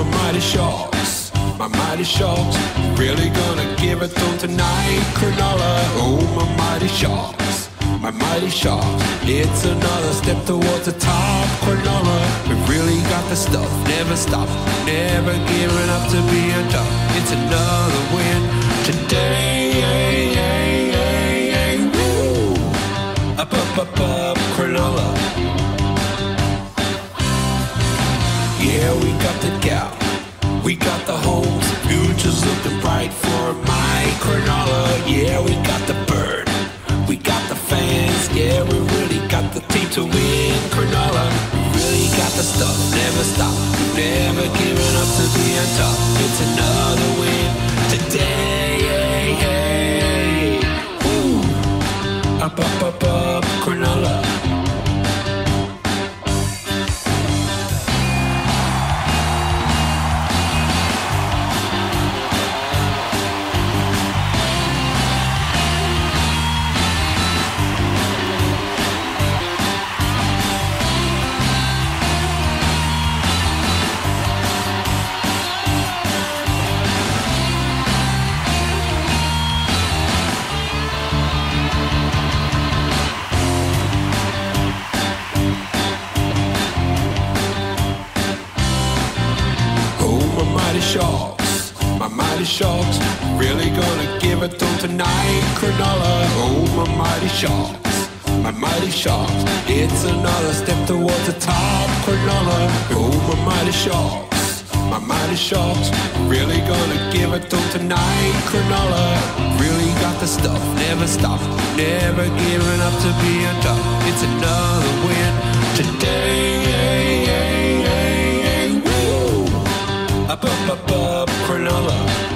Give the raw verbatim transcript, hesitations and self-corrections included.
my mighty sharks, my mighty sharks, really gonna give it on tonight, Cronulla. Oh, my mighty sharks, my mighty sharks, it's another step towards the top, Cronulla. We really got the stuff, never stop, never giving up to being tough. It's another win today. Woo! Up, up, up, up, Cronulla. Yeah, we got the gal, we got the homes, future's looking bright for my Cronulla. Yeah, we got the bird, we got the fans, yeah, we really got the team to win, Cronulla. We really got the stuff, never stop, never giving up to being tough. It's another win today. Woo! Up, up, up, up, Cronulla. Sharks, my mighty sharks, really gonna give it on tonight, Cronulla. Oh, my mighty sharks, my mighty sharks, it's another step towards the top, Cronulla. Oh, my mighty sharks, my mighty sharks, really gonna give it on tonight, Cronulla. Really got the stuff, never stop, never giving up to being tough. It's another win today. Up, up, up, up, Cronulla.